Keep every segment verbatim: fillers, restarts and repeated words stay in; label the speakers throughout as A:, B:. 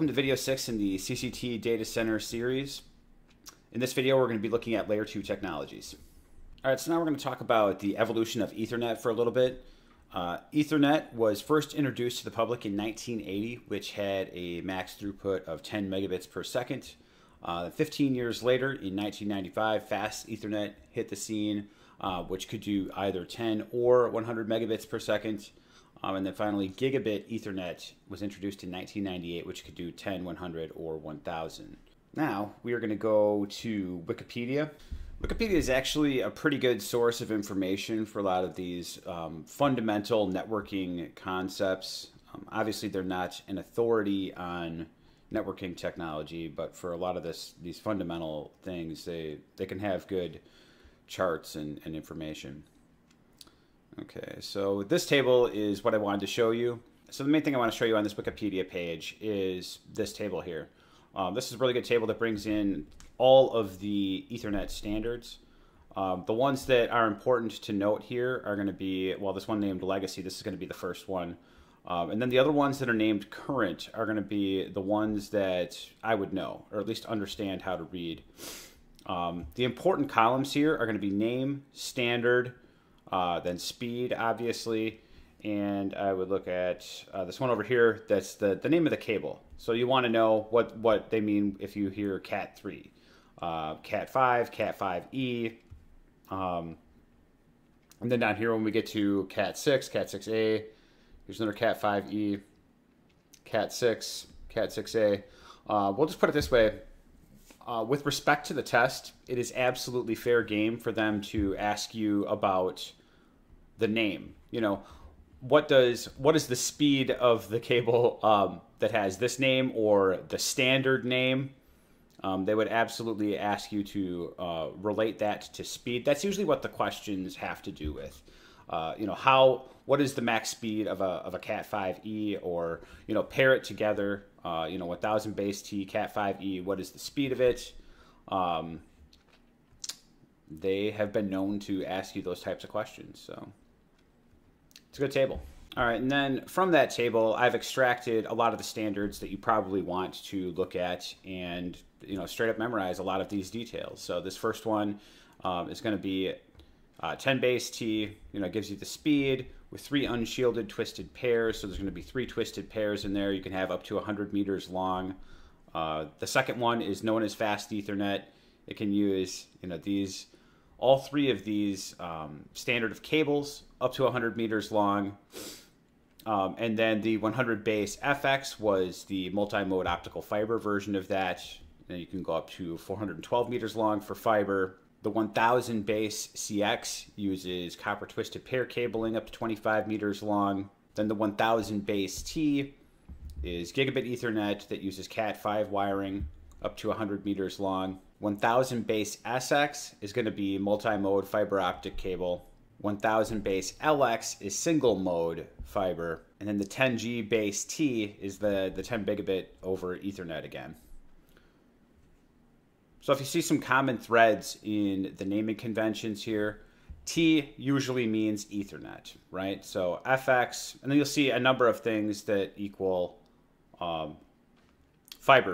A: welcome to video six in the C C T Data Center series. In this video, we're going to be looking at layer two technologies. All right, so now we're going to talk about the evolution of Ethernet for a little bit. Uh, Ethernet was first introduced to the public in nineteen eighty, which had a max throughput of ten megabits per second. Uh, fifteen years later, in nineteen ninety-five, fast Ethernet hit the scene, uh, which could do either ten or one hundred megabits per second. Um, and then finally, Gigabit Ethernet was introduced in nineteen ninety-eight, which could do ten, one hundred, or one thousand. Now, we are going to go to Wikipedia. Wikipedia is actually a pretty good source of information for a lot of these um, fundamental networking concepts. Um, obviously, they're not an authority on networking technology, but for a lot of this, these fundamental things, they, they can have good charts and, and information. Okay, so this table is what I wanted to show you. So the main thing I want to show you on this Wikipedia page is this table here. Um, this is a really good table that brings in all of the Ethernet standards. Um, the ones that are important to note here are going to be, well, this one named Legacy, this is going to be the first one. Um, and then the other ones that are named Current are going to be the ones that I would know, or at least understand how to read. Um, the important columns here are going to be name, standard, Uh, then speed, obviously, and I would look at uh, this one over here. That's the, the name of the cable. So you want to know what, what they mean if you hear cat three, uh, cat five, cat five E, um, and then down here when we get to cat six, cat six A, here's another cat five E, cat six, cat six A. Uh, we'll just put it this way. Uh, with respect to the test, it is absolutely fair game for them to ask you about the name. You know, what does what is the speed of the cable um, that has this name or the standard name? Um, they would absolutely ask you to uh, relate that to speed. That's usually what the questions have to do with. Uh, you know, how what is the max speed of a of a cat five E, or you know, pair it together. Uh, you know, one thousand base T, cat five E. What is the speed of it? Um, they have been known to ask you those types of questions. So it's a good table. All right, and then from that table, I've extracted a lot of the standards that you probably want to look at and you know, straight up memorize a lot of these details. So this first one um, is going to be uh, ten base T. You know, it gives you the speed with three unshielded twisted pairs. So there's going to be three twisted pairs in there. You can have up to one hundred meters long. Uh, the second one is known as fast Ethernet. It can use, you know, these, all three of these um, standard of cables up to one hundred meters long. Um, and then the one hundred base F X was the multi-mode optical fiber version of that. And you can go up to four hundred twelve meters long for fiber. The one thousand base C X uses copper twisted pair cabling up to twenty-five meters long. Then the one thousand base T is gigabit Ethernet that uses cat five wiring up to one hundred meters long. one thousand base S X is going to be multi-mode fiber optic cable. one thousand base L X is single mode fiber. And then the ten G base T is the, the ten megabit over Ethernet again. So if you see some common threads in the naming conventions here, T usually means Ethernet, right? So F X, and then you'll see a number of things that equal um, fiber.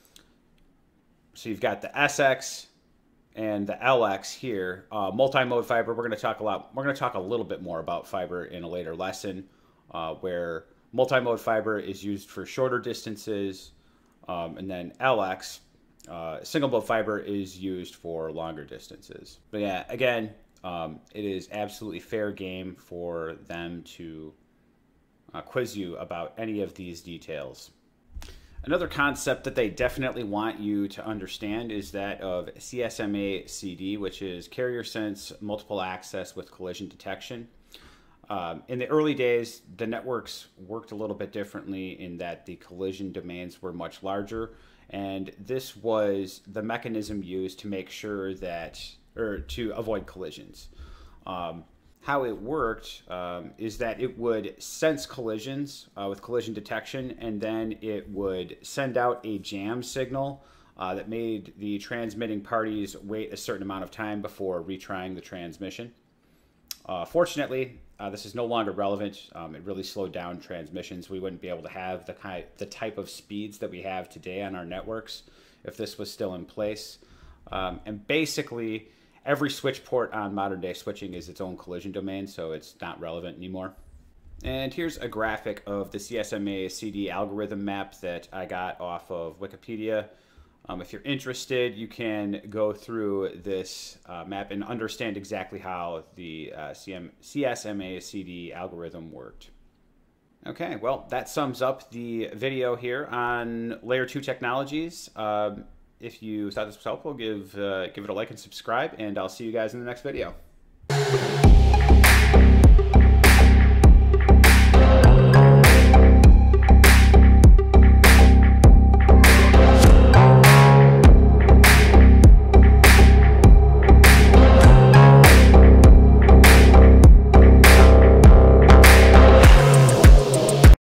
A: So you've got the S X and the L X here. Uh, multi-mode fiber, we're going to talk a lot, we're going to talk a little bit more about fiber in a later lesson, uh, where multi-mode fiber is used for shorter distances, um, and then L X, Uh, single mode fiber is used for longer distances. But yeah, again, um, it is absolutely fair game for them to uh, quiz you about any of these details. Another concept that they definitely want you to understand is that of C S M A C D, which is Carrier Sense Multiple Access with Collision Detection. Um, in the early days, the networks worked a little bit differently in that the collision domains were much larger. And this was the mechanism used to make sure that, or to avoid collisions. Um, how it worked um, is that it would sense collisions uh, with collision detection, and then it would send out a jam signal uh, that made the transmitting parties wait a certain amount of time before retrying the transmission. Uh, fortunately, uh, this is no longer relevant. Um, it really slowed down transmissions. We wouldn't be able to have the kind, the type of speeds that we have today on our networks if this was still in place. Um, and basically, every switch port on modern day switching is its own collision domain, so it's not relevant anymore. And here's a graphic of the C S M A C D algorithm map that I got off of Wikipedia. Um, if you're interested, you can go through this uh, map and understand exactly how the uh, C S M A C D algorithm worked. Okay, well, that sums up the video here on Layer two technologies. Um, if you thought this was helpful, give, uh, give it a like and subscribe, and I'll see you guys in the next video.